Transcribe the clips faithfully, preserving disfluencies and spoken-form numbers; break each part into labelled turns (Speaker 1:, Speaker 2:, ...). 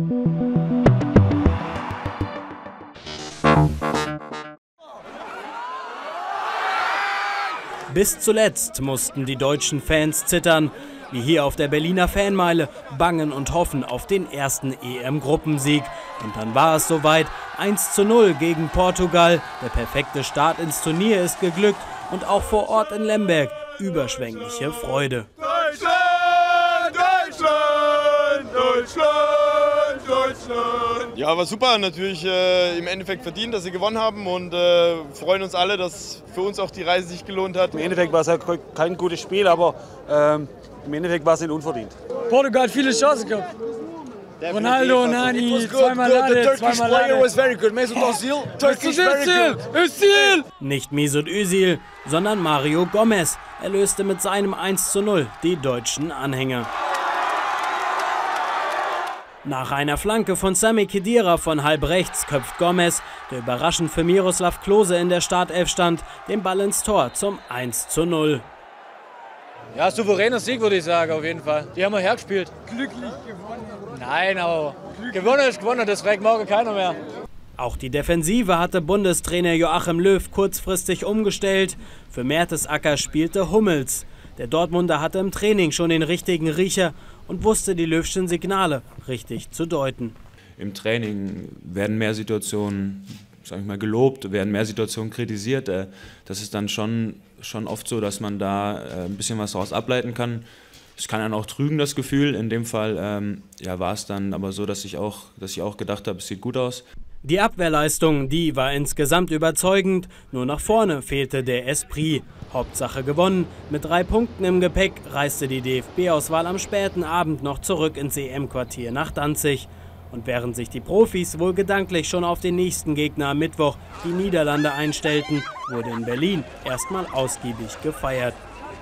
Speaker 1: Bis zuletzt mussten die deutschen Fans zittern, wie hier auf der Berliner Fanmeile, bangen und hoffen auf den ersten E M-Gruppensieg. Und dann war es soweit, eins zu null gegen Portugal. Der perfekte Start ins Turnier ist geglückt und auch vor Ort in Lemberg überschwängliche Freude.
Speaker 2: Deutschland, Deutschland, Deutschland, Deutschland.
Speaker 3: Ja, war super, natürlich äh, im Endeffekt verdient, dass sie gewonnen haben und äh, freuen uns alle, dass für uns auch die Reise sich gelohnt hat.
Speaker 4: Im Endeffekt war es halt kein gutes Spiel, aber ähm, im Endeffekt war es nicht unverdient.
Speaker 5: Portugal hat viele Chancen gehabt. Ronaldo, Nani, zweimal Lade, zweimal Lade.
Speaker 1: Nicht Mesut Özil, sondern Mario Gomez. Er löste mit seinem eins zu null die deutschen Anhänger. Nach einer Flanke von Sami Khedira von halb rechts köpft Gomez, der überraschend für Miroslav Klose in der Startelf stand, den Ball ins Tor zum eins zu null.
Speaker 5: Ja, souveräner Sieg, würde ich sagen, auf jeden Fall. Die haben wir hergespielt.
Speaker 2: Glücklich gewonnen.
Speaker 5: Nein, aber gewonnen ist gewonnen, das fragt morgen keiner mehr.
Speaker 1: Auch die Defensive hatte Bundestrainer Joachim Löw kurzfristig umgestellt. Für Mertesacker spielte Hummels. Der Dortmunder hatte im Training schon den richtigen Riecher und wusste die Löwschen Signale richtig zu deuten.
Speaker 6: Im Training werden mehr Situationen, sag ich mal, gelobt, werden mehr Situationen kritisiert. Das ist dann schon, schon oft so, dass man da ein bisschen was daraus ableiten kann. Es kann dann auch trügen, das Gefühl. In dem Fall ähm, ja, war es dann aber so, dass ich auch, dass ich auch gedacht habe, es sieht gut aus.
Speaker 1: Die Abwehrleistung, die war insgesamt überzeugend, nur nach vorne fehlte der Esprit. Hauptsache gewonnen, mit drei Punkten im Gepäck reiste die D F B-Auswahl am späten Abend noch zurück ins E M-Quartier nach Danzig. Und während sich die Profis wohl gedanklich schon auf den nächsten Gegner am Mittwoch, die Niederlande, einstellten, wurde in Berlin erstmal ausgiebig gefeiert.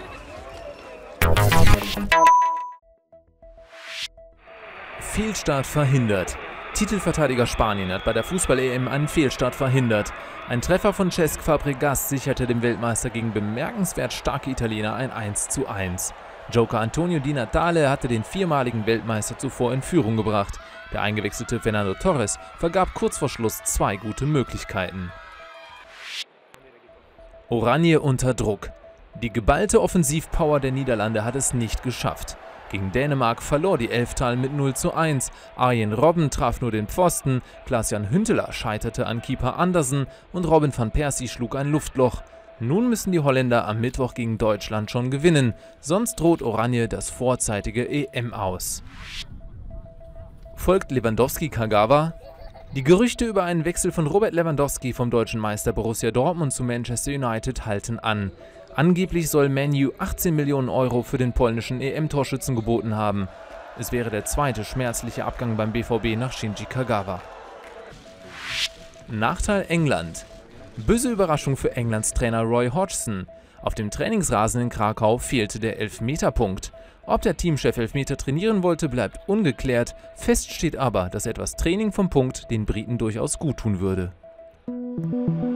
Speaker 7: Fehlstart verhindert. Titelverteidiger Spanien hat bei der Fußball-E M einen Fehlstart verhindert. Ein Treffer von Cesc Fabregas sicherte dem Weltmeister gegen bemerkenswert starke Italiener ein eins zu eins. Joker Antonio Di Natale hatte den viermaligen Weltmeister zuvor in Führung gebracht. Der eingewechselte Fernando Torres vergab kurz vor Schluss zwei gute Möglichkeiten. Oranje unter Druck. Die geballte Offensivpower der Niederlande hat es nicht geschafft. Gegen Dänemark verlor die Elftal mit null zu eins. Arjen Robben traf nur den Pfosten, Klaas-Jan Huntelaar scheiterte an Keeper Andersen und Robin van Persie schlug ein Luftloch. Nun müssen die Holländer am Mittwoch gegen Deutschland schon gewinnen, sonst droht Oranje das vorzeitige E M aus. Folgt Lewandowski-Kagawa? Die Gerüchte über einen Wechsel von Robert Lewandowski vom deutschen Meister Borussia Dortmund zu Manchester United halten an. Angeblich soll Man U achtzehn Millionen Euro für den polnischen E M-Torschützen geboten haben. Es wäre der zweite schmerzliche Abgang beim B V B nach Shinji Kagawa. Nachteil England. Böse Überraschung für Englands Trainer Roy Hodgson. Auf dem Trainingsrasen in Krakau fehlte der Elfmeterpunkt. Ob der Teamchef Elfmeter trainieren wollte, bleibt ungeklärt. Fest steht aber, dass etwas Training vom Punkt den Briten durchaus guttun würde.